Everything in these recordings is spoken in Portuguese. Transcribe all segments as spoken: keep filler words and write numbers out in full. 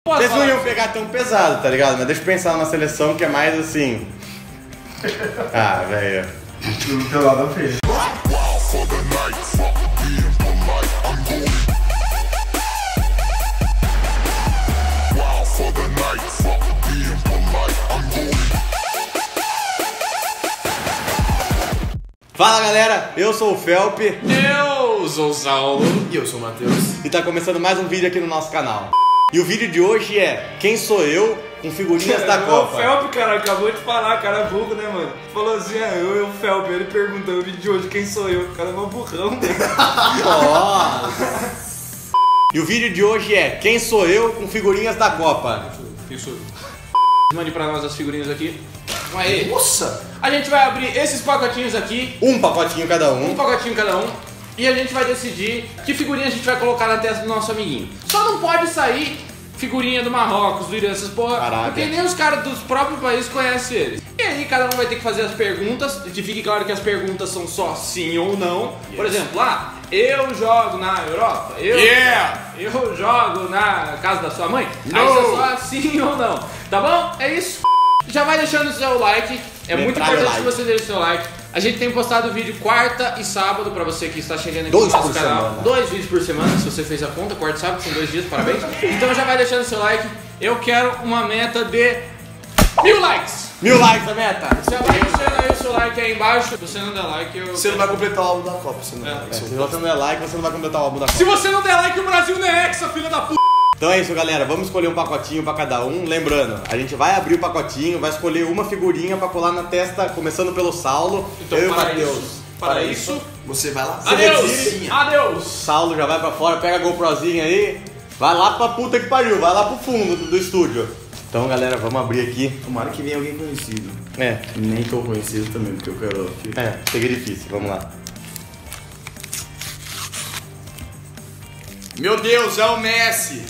Vocês não iam pegar tão pesado, tá ligado? Mas deixa eu pensar numa seleção que é mais assim... Ah, velho. Do teu lado da feira. Fala galera, eu sou o Felp. Eu sou o Saulo. E eu sou o Matheus. E tá começando mais um vídeo aqui no nosso canal. E o vídeo de hoje é Quem Sou Eu? Com figurinhas da Copa. O Felp, cara, acabou de falar, cara burro, né, mano? Falou assim, ah, eu e o Felp, ele perguntou no vídeo de hoje quem sou eu. O cara é um burrão, né? Nossa. E o vídeo de hoje é Quem Sou Eu? Com figurinhas da Copa. Quem sou eu? Mande pra nós as figurinhas aqui. Aí. Nossa! A gente vai abrir esses pacotinhos aqui. Um pacotinho cada Um um. pacotinho cada um. E a gente vai decidir que figurinha a gente vai colocar na testa do nosso amiguinho. Só não pode sair figurinha do Marrocos, do Irã, essas porra, Caraca. porque nem os caras dos próprios países conhecem eles. E aí cada um vai ter que fazer as perguntas, que fique claro que as perguntas são só sim ou não. Yes. Por exemplo, lá, eu jogo na Europa, eu, Yeah. eu jogo na casa da sua mãe, No. aí você só sim ou não, tá bom? É isso. Já vai deixando o seu like, é muito Metralha importante like. que você deixe o seu like. A gente tem postado vídeo quarta e sábado pra você que está chegando aqui Dois no nosso por canal. semana. Dois vídeos por semana, se você fez a conta, quarta e sábado, são dois dias, parabéns. Então já vai deixando o seu like. Eu quero uma meta de mil likes. Mil likes a meta. Você vai deixando aí o seu like aí embaixo. Se você não der like, eu... Você não vai completar o álbum da Copa, você não É. vai. É, se você não der like, você não vai completar o álbum da Copa. Se você não der like, o Brasil não é hexa, filha da puta. Então é isso, galera. Vamos escolher um pacotinho pra cada um. Lembrando, a gente vai abrir o pacotinho, vai escolher uma figurinha pra colar na testa, começando pelo Saulo. Então, eu e o para Matheus. isso, para isso, Você vai lá. adeus, Sim. adeus. Saulo já vai pra fora, pega a GoProzinha aí. Vai lá pra puta que pariu, vai lá pro fundo do, do estúdio. Então, galera, vamos abrir aqui. Tomara que venha alguém conhecido. É, Nem tô conhecido também, porque eu quero... é, chega difícil, vamos lá. Meu Deus, é o Messi!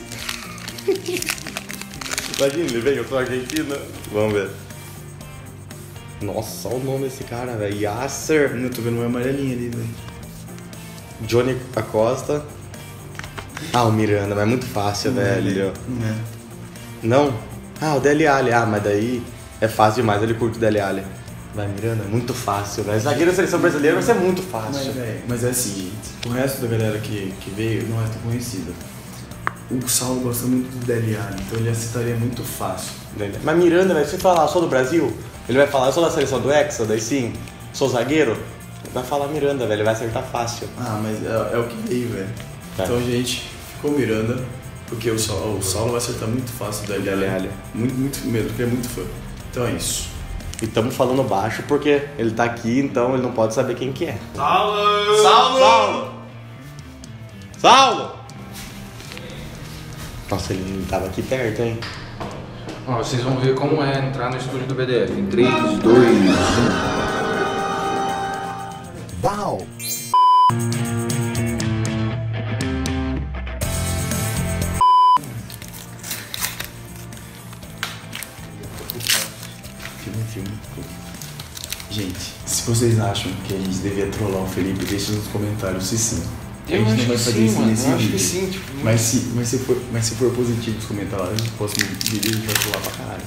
Imagina, ele veio, eu sou argentina. Vamos ver. Nossa, olha o nome desse cara, velho. Yasser. Eu tô vendo uma amarelinha ali, velho. Johnny Acosta. Ah, o Miranda, mas é muito fácil, velho. Não é. Não? Ah, o Dele Alli. Ah, mas daí é fácil demais, ele curte o Dele Alli. Vai, Miranda, é muito fácil, velho. Zagueiro da seleção brasileira vai ser muito Mas, fácil. velho, mas é assim, o resto da galera que, que veio não é tão conhecida. O Saulo gosta muito do Dele Alli, então ele aceitaria muito fácil. Mas Miranda, velho, se falar, sou do Brasil, ele vai falar, eu sou da seleção do Hexa, daí sim, sou zagueiro. Vai falar Miranda, velho, ele vai acertar fácil. Ah, mas é, é o que veio, velho. Tá. Então, gente, ficou Miranda, porque o Saulo, o Saulo vai acertar muito fácil o Dele Dele Alli. Alli. Muito, muito mesmo, porque é muito fã. Então é isso. E estamos falando baixo porque ele tá aqui, então ele não pode saber quem que é. Saulo! Saulo! Saulo! Nossa, ele não tava aqui perto, hein? Ó, vocês vão ver como é entrar no estúdio do B D F. Em três, dois, um. Uau! Filme, filme. Gente, se vocês acham que a gente devia trollar o Felipe, deixa nos comentários se sim. A Eu gente acho não vai que fazer sim, isso mano. nesse Eu acho vídeo. que sim, tipo... Mas se, mas, se for, mas se for positivo os comentários, no próximo vídeo a gente vai trollar pra caralho.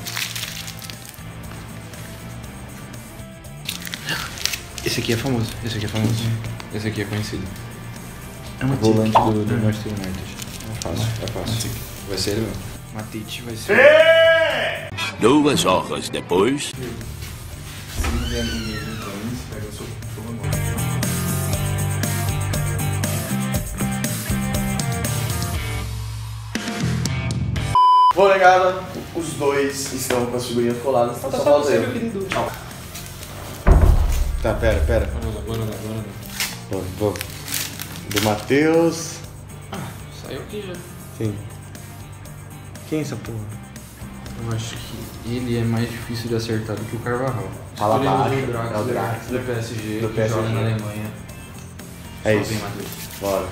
Esse aqui é famoso, esse aqui é famoso. Esse aqui é conhecido. É uma Volante tica. do, do Manchester United. É fácil, é fácil. Vai ser ele mesmo. Matite vai ser... Duas horas depois. Se não vier ninguém, então você pega o seu seu nome. Bom, negada, os dois estão com as figurinhas coladas. Tá só falta eu. Tá, pera, pera. Bora lá, bora lá, bora lá. Vou, vou. Do Matheus. Saiu aqui já. Sim. Quem é essa porra? Eu acho que ele é mais difícil de acertar do que o Carvajal. Fala Escolhemos baixo, o Draxler, é o Draxler. do P S G, Do que P S G. joga na Alemanha. É Só isso. tem Matheus. Bora.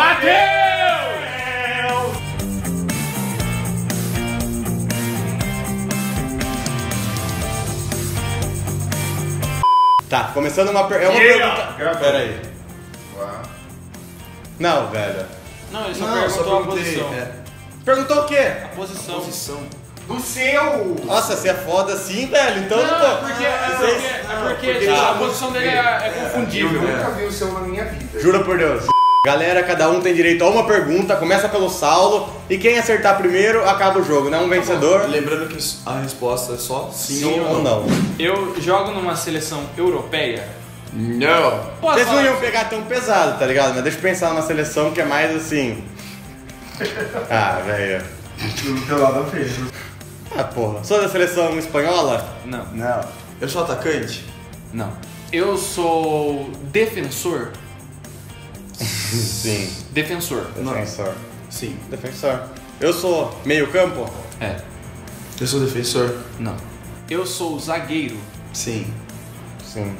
Tá, começando uma, per... é uma pergunta. Pera aí. Não, velho. Não, ele só Não, perguntou só a perguntei. posição. É. Perguntou o quê? A posição. Posição. Do seu! Nossa, você é foda assim, velho. Então, Não, pô, é porque, é porque, vocês- é porque, porque tipo, já a posição dele é, é Eu confundível. nunca vi o seu na minha vida. Jura por Deus. Galera, cada um tem direito a uma pergunta. Começa pelo Saulo. E quem acertar primeiro, acaba o jogo, né? Um vencedor. Lembrando que a resposta é só sim, Sim ou ou não. não. Eu jogo numa seleção europeia. Não. Posso Vocês não falar? iam pegar tão pesado, tá ligado? Mas deixa eu pensar numa seleção que é mais assim. Ah, velho. Do teu lado fez. Ah, porra. Sou da seleção espanhola? Não, Não. Eu sou atacante? não. Eu sou defensor. Sim. Defensor. Defensor. Sim. Defensor. Eu sou meio campo? É. Eu sou defensor? Não. Eu sou zagueiro. Sim. Sim.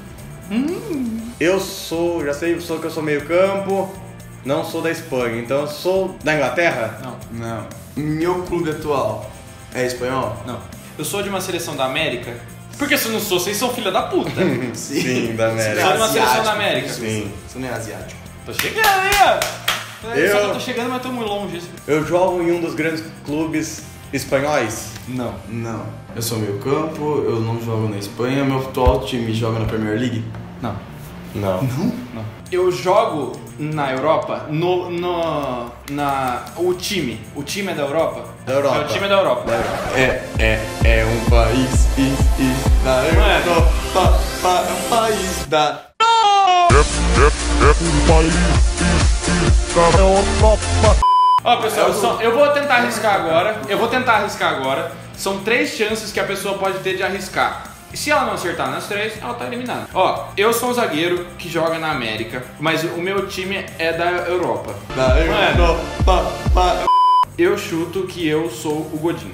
Eu sou, já sei sou que eu sou meio campo, não sou da Espanha, então eu sou da Inglaterra? Não, Não. Meu clube atual é espanhol? não. Eu sou de uma seleção da América. Porque se eu não sou, vocês são filha da puta. Sim, da América. Sou de uma seleção Asiático. da América. Sim. Você não é asiático. Tô chegando aí, ó. Eu- Só que eu tô chegando, mas tô muito longe. Eu jogo em um dos grandes clubes espanhóis? Não. Não. Eu sou meio campo, eu não jogo na Espanha, meu atual time joga na Premier League? Não. Não. Não. Eu jogo na Europa, no, no, na, o time. O time é da Europa? Da Europa. É o time é da Europa. É, é, é um país, is, is, da Não é? Europa, pa, é um país da... Ó, pessoal, só- eu vou tentar arriscar agora. Eu vou tentar arriscar agora. São três chances que a pessoa pode ter de arriscar. Se ela não acertar nas três, ela tá eliminada. Ó, eu sou um zagueiro que joga na América, mas o meu time é da Europa. Da Não é? Europa, pa... Eu chuto que eu sou o Godinho.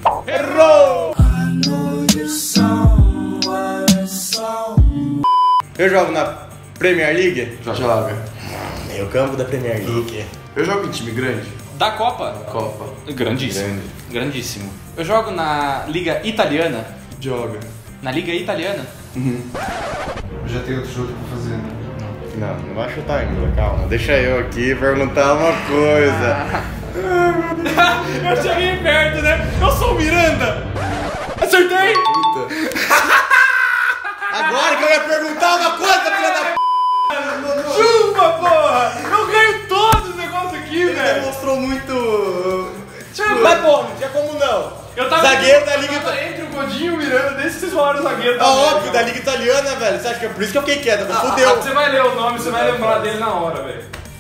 Eu jogo na Premier League? Joga. Meio campo da Premier League. Eu jogo em time grande? Da Copa? Copa. Grandíssimo. Grande. Grandíssimo. Eu jogo na Liga Italiana. Joga. Na Liga Italiana? Eu já tenho outro jogo pra fazer, né? Não, não vai chutar ainda, calma. Deixa eu aqui perguntar uma coisa. Eu cheguei perto, né? Eu sou o Miranda! Acertei! Agora que eu ia perguntar uma coisa, filha da p. Chupa, porra! Eu ganho todos os negócios aqui, Ele velho! demonstrou muito. Mas pô, não tinha como não. Eu tava Zagueiro da Liga eu tava Italiana. entre o Godinho e o Miranda, desde que vocês falaram zagueiro. Ah, óbvio, da Liga Italiana, velho. Você acha que é por isso que eu fiquei quieto? Ah, Fudeu. Você vai ler o nome, você vai lembrar dele na hora, velho.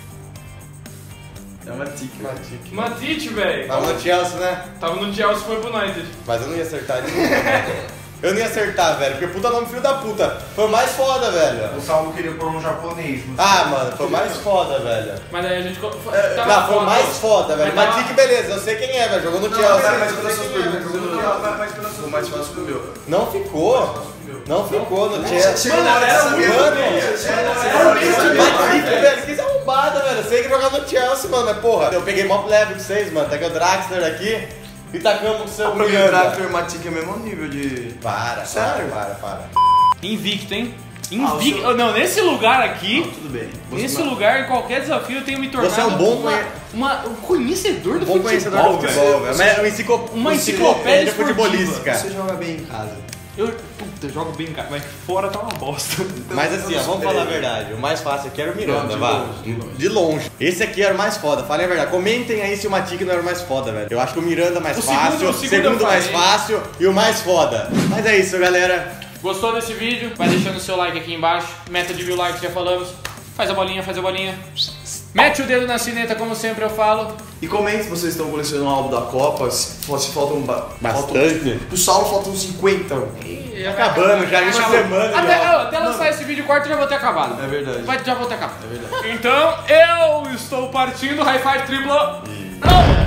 É uma tica. Matite, velho. Tava no Chelsea, né? Tava no Chelsea e foi pro United. Mas eu não ia acertar nenhum. Eu não ia acertar, velho, porque puta nome filho da puta. Foi o mais foda, velho. O Saulo queria pôr um japonês. Não sei. Ah, mano, foi o mais foda, velho. Mas aí a gente... co- foi- É, tava não, foi o foda. mais foda, velho. Mas tava- Matic, beleza, eu sei quem é, velho. Jogou no Não, Chelsea. vai mais Eu pelas sei suas quem é, perguntas. velho. Vai mais pelas suas Ficou mais fácil que o meu. Não ficou. Não ficou no Chelsea. Mano, era muito Mano, bem. Matic, velho, que arrombada, velho. Eu sei que jogava no Chelsea, mano, mas porra. Eu peguei mó leve com vocês, mano. Tá aqui o Draxler aqui e tacamos com o seu Pra mim, o Miranda. Draxler e o Matic é o mesmo nível de... Para, Sério? para, para, para. Invicto, hein? Ah, o Invicto. seu- Não, nesse lugar aqui... Não, tudo bem. Você Nesse não- lugar, em qualquer desafio, eu tenho me tornado Você é um bom uma, conhe- uma- um conhecedor do Bom futebol, conhecedor do velho. futebol, velho. Mas é uma enciclo- Uma você- enciclopédia é futebolística. esportiva. Você joga bem em casa. Eu, puta, eu jogo bem, cara, mas fora tá uma bosta. Mas assim, ó, vamos falar a verdade. O mais fácil aqui era o Miranda, Não, de vá. longe, de longe. De longe. Esse aqui era o mais foda, falem a verdade. Comentem aí se o Matic não era o mais foda, velho. Eu acho que o Miranda é mais O fácil, segundo- o o segundo segundo, eu mais falei. fácil e o mais foda. Mas é isso, galera. Gostou desse vídeo? Vai deixando o seu like aqui embaixo. Meta de mil likes, já falamos. Faz a bolinha, faz a bolinha. Mete o dedo na sineta, como sempre eu falo. E comente se vocês estão colecionando o álbum da Copa, se, se faltam... ba- Bastante. Faltam, o Saulo faltam cinquenta. E acabando já, isso é semana Até, já. ó, até lançar esse vídeo quarto já vou ter acabado. É verdade. Vai, já vou ter acabado. É verdade. Então, eu estou partindo. High five triplo. Não!